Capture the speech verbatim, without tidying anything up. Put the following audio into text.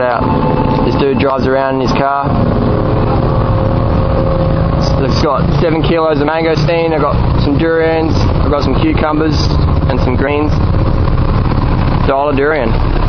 out. This dude drives around in his car. It's got seven kilos of mangosteen. I've got some durians. I've got some cucumbers and some greens. Dollar durian.